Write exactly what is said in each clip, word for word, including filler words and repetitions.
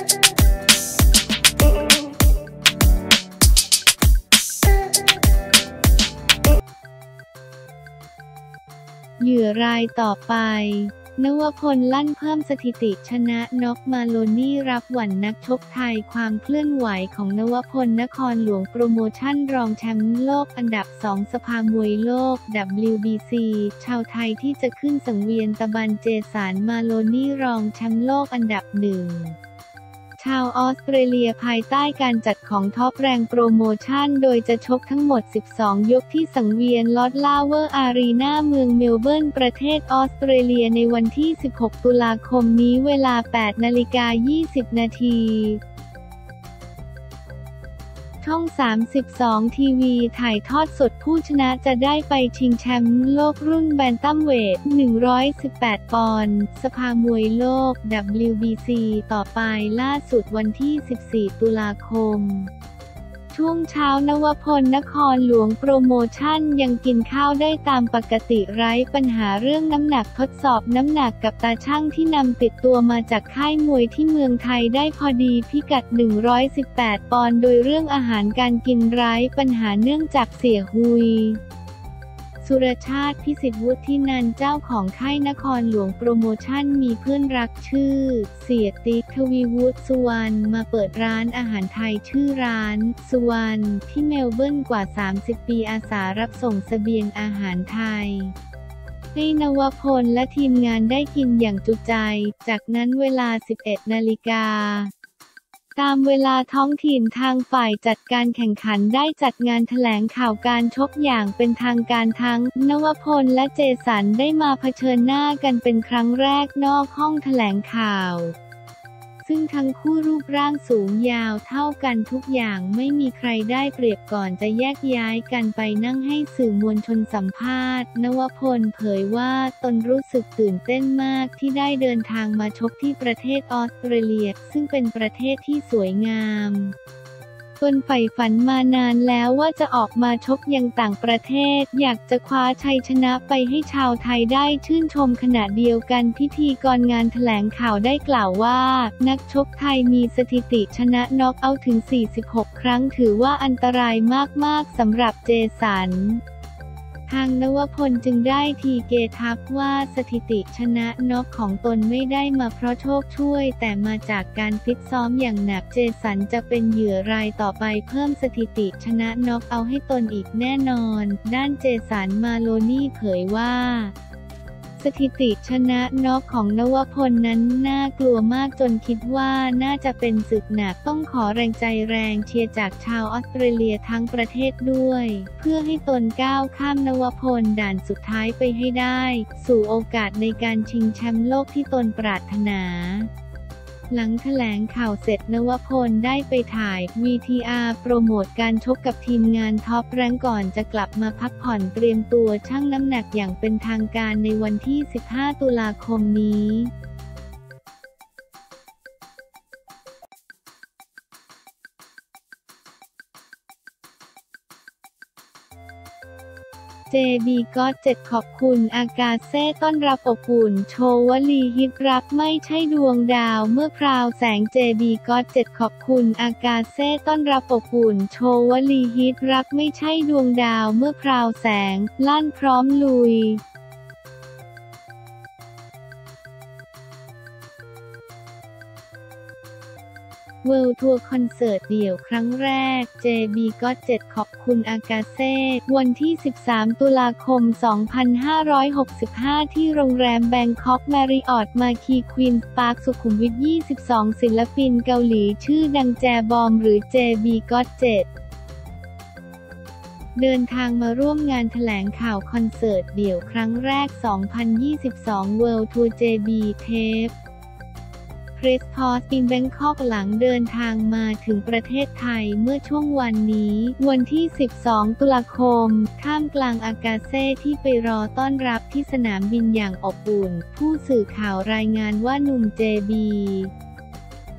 เหยื่อรายต่อไปนวพลลั่นเพิ่มสถิติชนะน็อกมาโลนี่รับหวั่นนักชกไทยความเคลื่อนไหวของนวพลนครหลวงโปรโมชั่นรองแชมป์โลกอันดับสองสภามวยโลก ดับเบิลยู บี ซี ชาวไทยที่จะขึ้นสังเวียนตะบันเจสันมาโลนี่รองแชมป์โลกอันดับหนึ่งชาวออสเตรเลียภายใต้การจัดของท็อปแรงโปรโมชั่นโดยจะชกทั้งหมดสิบสองยกที่สังเวียนลอร์ดลาเวอร์อารีนาเมืองเมลเบิร์นประเทศออสเตรเลียในวันที่สิบหกตุลาคมนี้เวลา แปดนาฬิกายี่สิบนาทีช่องสามสิบสองทีวีถ่ายทอดสดผู้ชนะจะได้ไปชิงแชมป์โลกรุ่นแบนตัมเวทหนึ่งร้อยสิบแปดปอนด์สภามวยโลก ดับเบิลยู บี ซี ต่อไปล่าสุดวันที่สิบสี่ตุลาคมช่วงเช้านวพลนครหลวงโปรโมชั่นยังกินข้าวได้ตามปกติไร้ปัญหาเรื่องน้ำหนักทดสอบน้ำหนักกับตาช่างที่นำติดตัวมาจากค่ายมวยที่เมืองไทยได้พอดีพิกัดหนึ่งร้อยสิบแปดปอนด์โดยเรื่องอาหารการกินไร้ปัญหาเนื่องจากเสี่ยหุยสุรชาติพิสิทธิ์วุฒินันท์เจ้าของค่ายนครหลวงโปรโมชั่นมีเพื่อนรักชื่อเสียติ๊กทวีวุฒิสุวรรณมาเปิดร้านอาหารไทยชื่อร้านสุวรรณที่เมลเบิร์นกว่าสามสิบปีอาสารับส่งเสบียงอาหารไทยให้นวพลและทีมงานได้กินอย่างจุใจจากนั้นเวลา สิบเอ็ดนาฬิกาตามเวลาท้องถิ่นทางฝ่ายจัดการแข่งขันได้จัดงานแถลงข่าวการชกอย่างเป็นทางการทั้งนวพลและเจสันได้มาเผชิญหน้ากันเป็นครั้งแรกนอกห้องแถลงข่าวซึ่งทั้งคู่รูปร่างสูงยาวเท่ากันทุกอย่างไม่มีใครได้เปรียบก่อนจะแยกย้ายกันไปนั่งให้สื่อมวลชนสัมภาษณ์นวพลเผยว่าตนรู้สึกตื่นเต้นมากที่ได้เดินทางมาชกที่ประเทศออสเตรเลียซึ่งเป็นประเทศที่สวยงามตนใฝ่ฝันมานานแล้วว่าจะออกมาชกยังต่างประเทศอยากจะคว้าชัยชนะไปให้ชาวไทยได้ชื่นชมขณะเดียวกันพิธีกรงานแถลงข่าวได้กล่าวว่านักชกไทยมีสถิติชนะน็อกเอาท์ถึงสี่สิบหกครั้งถือว่าอันตรายมากๆสำหรับเจสันทางนวพลจึงได้ทีเกทักว่าสถิติชนะน็อกของตนไม่ได้มาเพราะโชคช่วยแต่มาจากการฟิตซ้อมอย่างหนักเจสันจะเป็นเหยื่อรายต่อไปเพิ่มสถิติชนะน็อกเอาให้ตนอีกแน่นอนด้านเจสันมาโลนี่เผยว่าสถิติชนะน็อกของนวพลนั้นน่ากลัวมากจนคิดว่าน่าจะเป็นศึกหนักต้องขอแรงใจแรงเชียร์จากชาวออสเตรเลียทั้งประเทศด้วยเพื่อให้ตนก้าวข้ามนวพลด่านสุดท้ายไปให้ได้สู่โอกาสในการชิงแชมป์โลกที่ตนปรารถนาหลังแถลงข่าวเสร็จนวพลได้ไปถ่าย วี ที อาร์ โปรโมทการชกกับทีมงานท็อปแรงก่อนจะกลับมาพักผ่อนเตรียมตัวชั่งน้ำหนักอย่างเป็นทางการในวันที่ สิบห้าตุลาคมนี้เจ บี ก็อต เจ็ด ขอบคุณอากาเซ่ต้อนรับอบอุ่นโชว์วลีฮิตรักไม่ใช่ดวงดาวเมื่อพราวแสง เจ บี ก็อต เจ็ด ขอบคุณอากาเซ่ต้อนรับอบอุ่นโชว์วลีฮิตรักไม่ใช่ดวงดาวเมื่อพราวแสงลั่นพร้อมลุยเวิลด์ทัวร์คอนเสิร์ตเดี่ยวครั้งแรก เจ บี ก็อต เจ็ด ขอบคุณอากาเซ่วันที่ สิบสามตุลาคม สองพันห้าร้อยหกสิบห้า ที่โรงแรมแบงคอกแมริออตมาคีควีนส์ปาร์คสุขุมวิท ยี่สิบสอง ศิลปินเกาหลีชื่อดังแจบอมหรือ เจ บี ก็อต เจ็ด เดินทางมาร่วมงานแถลงข่าวคอนเสิร์ตเดี่ยวครั้งแรก สองพันยี่สิบสอง World Tour เจ บี Tapeเพรสพอสอินแบงคอกหลังเดินทางมาถึงประเทศไทยเมื่อช่วงวันนี้วันที่ สิบสอง ตุลาคมท่ามกลางอากาเซ่ที่ไปรอต้อนรับที่สนามบินอย่างอบอุ่นผู้สื่อข่าวรายงานว่าหนุ่ม เจ บี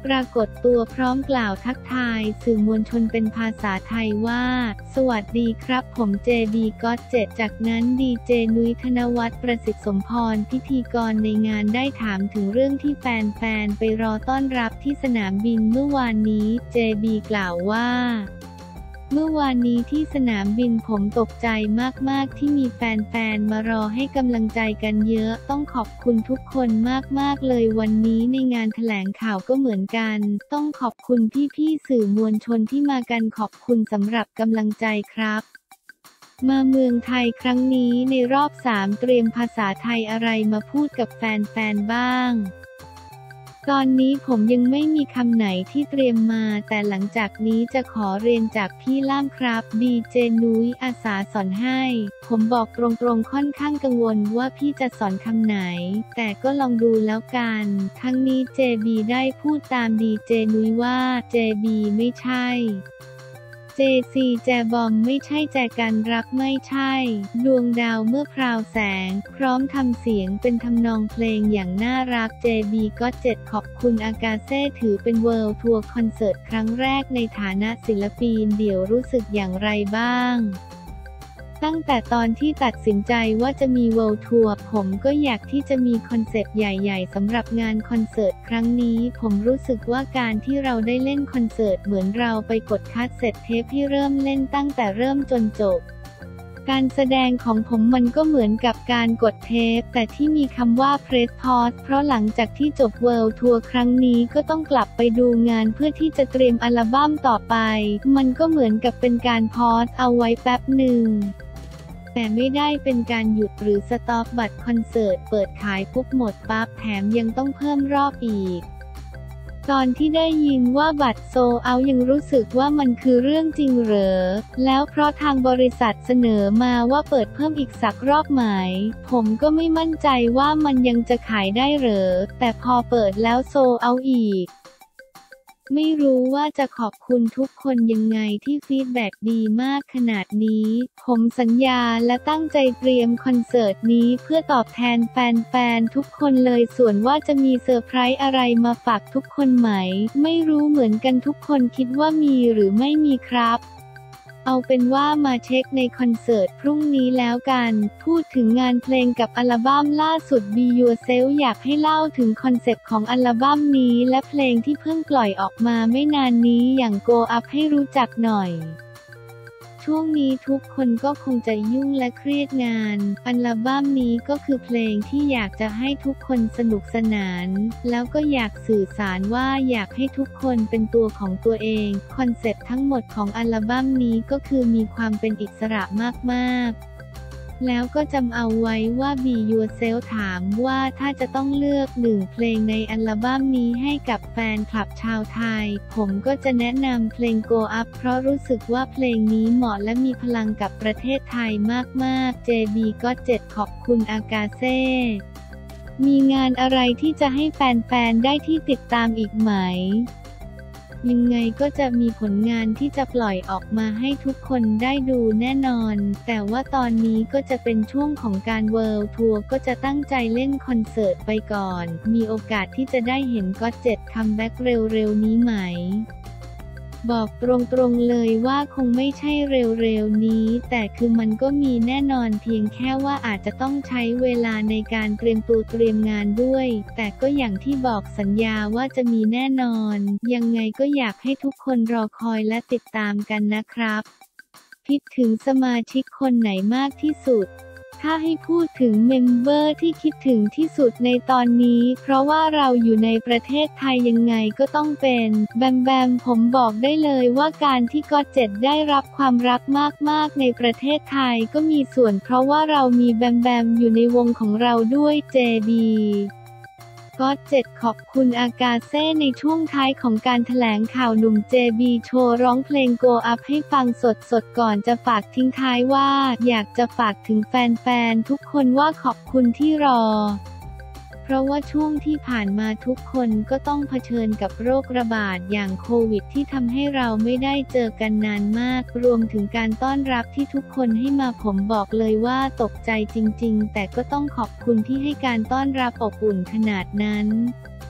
ปรากฏตัวพร้อมกล่าวทักทายสื่อมวลชนเป็นภาษาไทยว่าสวัสดีครับผมเจบีก็อตเจ็ดจากนั้นดีเจนุ้ยธนวัฒน์ประสิทธิ์สมพรพิธีกรในงานได้ถามถึงเรื่องที่แฟนๆไปรอต้อนรับที่สนามบินเมื่อวานนี้เจบีกล่าวว่าเมื่อวานนี้ที่สนามบินผมตกใจมากๆที่มีแฟนๆมารอให้กำลังใจกันเยอะต้องขอบคุณทุกคนมากๆเลยวันนี้ในงานแถลงข่าวก็เหมือนกันต้องขอบคุณพี่ๆสื่อมวลชนที่มากันขอบคุณสำหรับกำลังใจครับมาเมืองไทยครั้งนี้ในรอบสามเตรียมภาษาไทยอะไรมาพูดกับแฟนๆบ้างตอนนี้ผมยังไม่มีคำไหนที่เตรียมมาแต่หลังจากนี้จะขอเรียนจากพี่ล่ามครับดีเจนุ้ยอาสาสอนให้ผมบอกตรงๆค่อนข้างกังวลว่าพี่จะสอนคำไหนแต่ก็ลองดูแล้วกันทั้งนี้เจบีได้พูดตามดีเจนุ้ยว่าเจบีไม่ใช่เจซีแจบอมไม่ใช่แจกันรักไม่ใช่ดวงดาวเมื่อพราวแสงพร้อมทำเสียงเป็นทำนองเพลงอย่างน่ารักเจบีก็อตเจ็ดขอบคุณอากาเซ่ถือเป็นเวิลด์ทัวร์คอนเสิร์ตครั้งแรกในฐานะศิลปินเดี่ยวรู้สึกอย่างไรบ้างตั้งแต่ตอนที่ตัดสินใจว่าจะมีเวิลด์ทัวร์ผมก็อยากที่จะมีคอนเซปต์ใหญ่ๆสำหรับงานคอนเสิร์ตครั้งนี้ผมรู้สึกว่าการที่เราได้เล่นคอนเสิร์ตเหมือนเราไปกดคัสเซ็ตเทปที่เริ่มเล่นตั้งแต่เริ่มจนจบการแสดงของผมมันก็เหมือนกับการกดเทปแต่ที่มีคำว่า Press Pause เพราะหลังจากที่จบเวิลด์ทัวร์ครั้งนี้ก็ต้องกลับไปดูงานเพื่อที่จะเตรียมอัลบั้มต่อไปมันก็เหมือนกับเป็นการพอสเอาไว้แป๊บหนึ่งแต่ไม่ได้เป็นการหยุดหรือสต็อปบัตรคอนเสิร์ตเปิดขายปุ๊บหมดปั๊บแถมยังต้องเพิ่มรอบอีกตอนที่ได้ยินว่าบัตรโซลด์เอาท์ยังรู้สึกว่ามันคือเรื่องจริงเหรอแล้วเพราะทางบริษัทเสนอมาว่าเปิดเพิ่มอีกสักรอบไหมผมก็ไม่มั่นใจว่ามันยังจะขายได้เหรอแต่พอเปิดแล้วโซลด์เอาท์อีกไม่รู้ว่าจะขอบคุณทุกคนยังไงที่ฟีดแบ็กดีมากขนาดนี้ผมสัญญาและตั้งใจเตรียมคอนเสิร์ตนี้เพื่อตอบแทนแฟนๆทุกคนเลยส่วนว่าจะมีเซอร์ไพรส์อะไรมาฝากทุกคนไหมไม่รู้เหมือนกันทุกคนคิดว่ามีหรือไม่มีครับเอาเป็นว่ามาเช็คในคอนเสิร์ตพรุ่งนี้แล้วกันพูดถึงงานเพลงกับอัลบั้มล่าสุด Be Yourself อยากให้เล่าถึงคอนเซปต์ของอัลบั้มนี้และเพลงที่เพิ่งปล่อยออกมาไม่นานนี้อย่าง Go Up ให้รู้จักหน่อยช่วงนี้ทุกคนก็คงจะยุ่งและเครียดงานอัลบั้มนี้ก็คือเพลงที่อยากจะให้ทุกคนสนุกสนานแล้วก็อยากสื่อสารว่าอยากให้ทุกคนเป็นตัวของตัวเองคอนเซ็ปต์ทั้งหมดของอัลบั้มนี้ก็คือมีความเป็นอิสระมากๆแล้วก็จำเอาไว้ว่า Be Yourself ถามว่าถ้าจะต้องเลือกหนึ่งเพลงในอัลบั้มนี้ให้กับแฟนคลับชาวไทยผมก็จะแนะนำเพลง Go Up เพราะรู้สึกว่าเพลงนี้เหมาะและมีพลังกับประเทศไทยมากๆ เจ บี ก็อตเจ็ดขอบคุณอากาเซ่มีงานอะไรที่จะให้แฟนๆได้ที่ติดตามอีกไหมยังไงก็จะมีผลงานที่จะปล่อยออกมาให้ทุกคนได้ดูแน่นอนแต่ว่าตอนนี้ก็จะเป็นช่วงของการเวิลด์ทัวร์ก็จะตั้งใจเล่นคอนเสิร์ตไปก่อนมีโอกาสที่จะได้เห็นก็อตเจ็ดคัมแบ็กเร็วๆนี้ไหมบอกตรงๆเลยว่าคงไม่ใช่เร็วๆนี้แต่คือมันก็มีแน่นอนเพียงแค่ว่าอาจจะต้องใช้เวลาในการเตรียมตัวเตรียมงานด้วยแต่ก็อย่างที่บอกสัญญาว่าจะมีแน่นอนยังไงก็อยากให้ทุกคนรอคอยและติดตามกันนะครับคิดถึงสมาชิกคนไหนมากที่สุดถ้าให้พูดถึงเมมเบอร์ที่คิดถึงที่สุดในตอนนี้เพราะว่าเราอยู่ในประเทศไทยยังไงก็ต้องเป็นแบมแบมผมบอกได้เลยว่าการที่ก็อตเจ็ดได้รับความรักมากๆในประเทศไทยก็มีส่วนเพราะว่าเรามีแบมแบมอยู่ในวงของเราด้วยเจบีก็อตเจ็ดขอบคุณอากาเซ่ในช่วงท้ายของการแถลงข่าวหนุ่ม เจ บี โชว์ร้องเพลง Go Up ให้ฟังสดๆก่อนจะฝากทิ้งท้ายว่าอยากจะฝากถึงแฟนๆทุกคนว่าขอบคุณที่รอเพราะว่าช่วงที่ผ่านมาทุกคนก็ต้องเผชิญกับโรคระบาดอย่างโควิดที่ทำให้เราไม่ได้เจอกันนานมากรวมถึงการต้อนรับที่ทุกคนให้มาผมบอกเลยว่าตกใจจริงๆแต่ก็ต้องขอบคุณที่ให้การต้อนรับอบอุ่นขนาดนั้น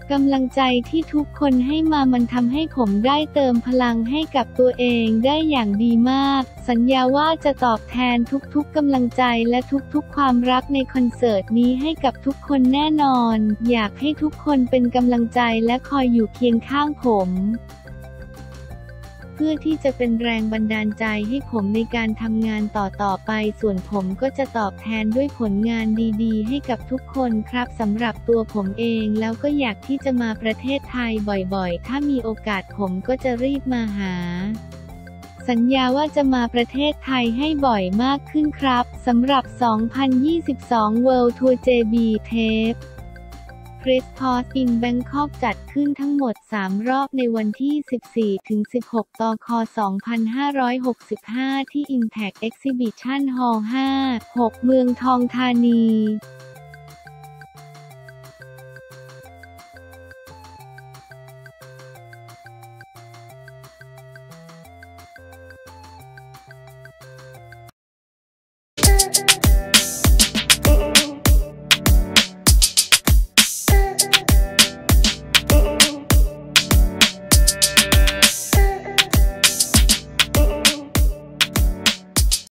กำลังใจที่ทุกคนให้มามันทำให้ผมได้เติมพลังให้กับตัวเองได้อย่างดีมากสัญญาว่าจะตอบแทนทุกๆกำลังใจและทุกๆความรักในคอนเสิร์ตนี้ให้กับทุกคนแน่นอนอยากให้ทุกคนเป็นกำลังใจและคอยอยู่เคียงข้างผมเพื่อที่จะเป็นแรงบันดาลใจให้ผมในการทำงานต่อๆไปส่วนผมก็จะตอบแทนด้วยผลงานดีๆให้กับทุกคนครับสำหรับตัวผมเองแล้วก็อยากที่จะมาประเทศไทยบ่อยๆถ้ามีโอกาสผมก็จะรีบมาหาสัญญาว่าจะมาประเทศไทยให้บ่อยมากขึ้นครับสำหรับ สองพันยี่สิบสอง World Tour เจ บี Tape Press Tour in Bangkok จัดขึ้นทั้งหมดสามรอบในวันที่ สิบสี่ถึงสิบหก ตุลาคม สองพันห้าร้อยหกสิบห้า ที่ Impact Exhibition Hall ห้า หก เมืองทองธานี